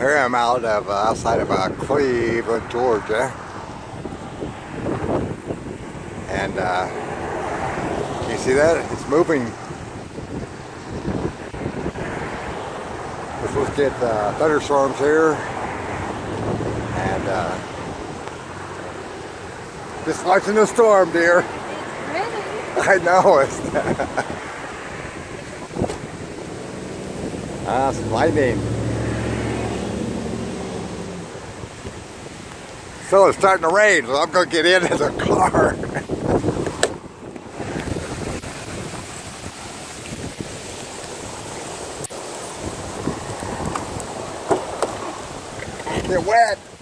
Here I'm out of outside of Cleveland, Georgia, and you see that? It's moving. We're supposed to get thunderstorms here, and just watching the storm, dear. It's pretty. I know it's some lightning. So it's starting to rain, so I'm going to get into the car. Get wet.